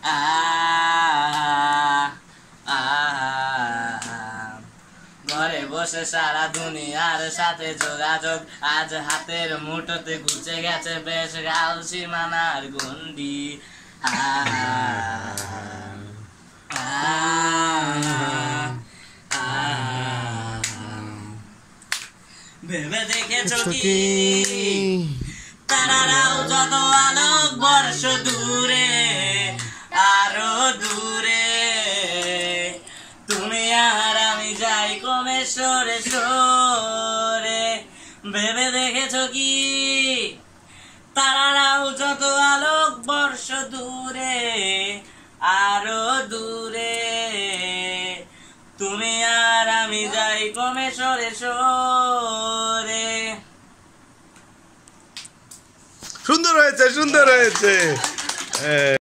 ঘরে বসে সারা দুনিয়ার সাথে যোগাযোগ আজ হাতের মুঠোতে ঘুচে গেছে বেশ গাল সীমানার গন্ডি ভেবে দেখেছো কি তারারাও যত আলোক বর্ষ দূরে আরো দূরে তুমি আর আমি যাই কমে সরে সরে ভেবে দেখেছো কি তারারাও যত আলোক বর্ষ দূরে আরো দূরে তুমি আর আমি যাই কমে সরে সরে। সুন্দর হয়েছে।